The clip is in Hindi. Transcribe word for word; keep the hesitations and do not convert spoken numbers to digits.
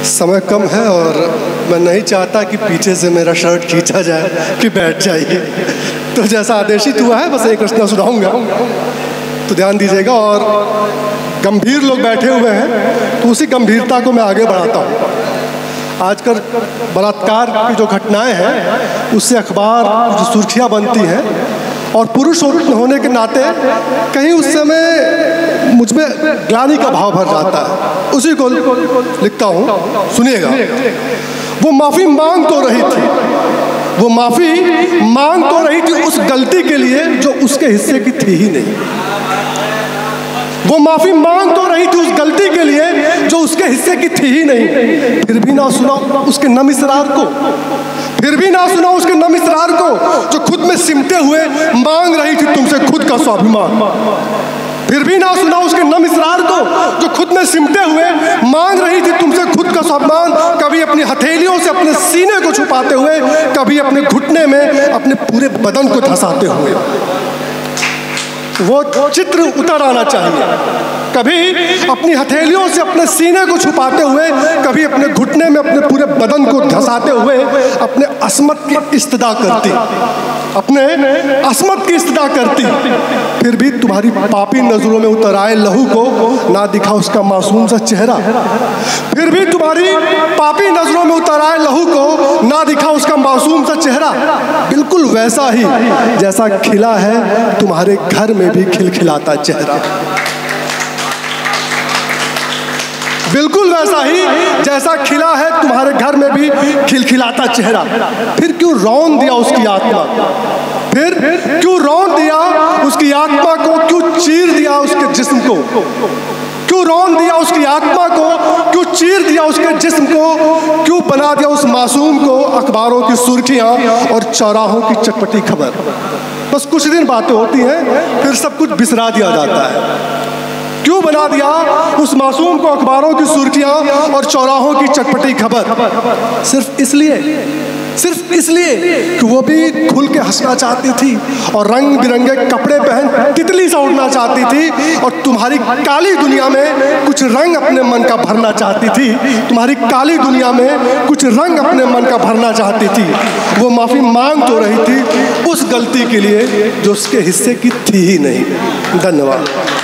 समय कम है और मैं नहीं चाहता कि पीछे से मेरा शर्ट खींचा जाए कि बैठ जाइए। तो जैसा आदेशित हुआ है बस एक रचना सुनाऊंगा, तो ध्यान दीजिएगा। और गंभीर लोग बैठे हुए हैं तो उसी गंभीरता को मैं आगे बढ़ाता हूँ। आजकल बलात्कार की जो घटनाएं हैं उससे अखबार जो सुर्खियाँ बनती हैं, और पुरुष होने के नाते कहीं उस समय मुझ में ग्लानि का भाव भर जाता है। उसी को लिखता हूँ, सुनिएगा। वो माफ़ी मांग तो रही थी, वो माफ़ी मांग तो रही थी उस गलती के लिए जो उसके हिस्से की थी ही नहीं। वो माफ़ी मांग तो रही थी उस गलती के लिए जो उसके हिस्से की थी ही नहीं। फिर भी ना सुना उसके नम इसरार को, फिर भी ना सुना उसके नम इसरार को, जो खुद में सिमटे हुए मांग रही थी तुमसे खुद का स्वाभिमान। फिर भी ना सुना उसके नम इसरार को, जो खुद में सिमटे हुए मांग रही थी तुमसे खुद का स्वाभिमान। कभी अपनी हथेलियों से अपने सीने को छुपाते हुए, कभी अपने घुटने में अपने पूरे बदन को धंसाते हुए। वो चित्र उतर आना चाहिए। कभी अपनी हथेलियों से अपने सीने को छुपाते हुए, कभी अपने घुटने में अपने पूरे बदन को धंसाते हुए अपने अस्मत की इस्तदा करती, अपने अस्मत की इस्तदा करती। फिर भी तुम्हारी पापी नजरों में उतर आए लहू को ना दिखा उसका मासूम सा चेहरा। फिर भी तुम्हारी पापी नजरों में उतर आए लहू को ना दिखा उसका मासूम सा चेहरा। बिल्कुल वैसा ही जैसा खिला है तुम्हारे घर में भी खिलखिलाता चेहरा। बिल्कुल वैसा ही जैसा खिला है तुम्हारे घर में भी खिलखिलाता चेहरा। फिर क्यों रौंद दिया उसकी आत्मा, फिर क्यों रौंद दिया उसकी आत्मा को, क्यों चीर दिया उसके जिस्म को, क्यों रौंद दिया उसकी आत्मा को, क्यों चीर दिया उसके जिस्म को, क्यों बना दिया उस मासूम को अखबारों की सुर्खियां और चौराहों की चटपटी खबर। बस कुछ दिन बातें होती हैं फिर सब कुछ बिसरा दिया जाता है। क्यों बना दिया उस मासूम को अखबारों की सुर्खियां और चौराहों की चटपटी खबर? सिर्फ इसलिए, सिर्फ इसलिए कि वो भी खुल के हंसना चाहती थी और रंग बिरंगे कपड़े पहन तितली सा उड़ना चाहती थी, और तुम्हारी काली दुनिया में कुछ रंग अपने मन का भरना चाहती थी। तुम्हारी काली दुनिया में कुछ रंग अपने मन का भरना चाहती थी। वो माफ़ी मांग तो रही थी उस गलती के लिए जो उसके हिस्से की थी ही नहीं। धन्यवाद।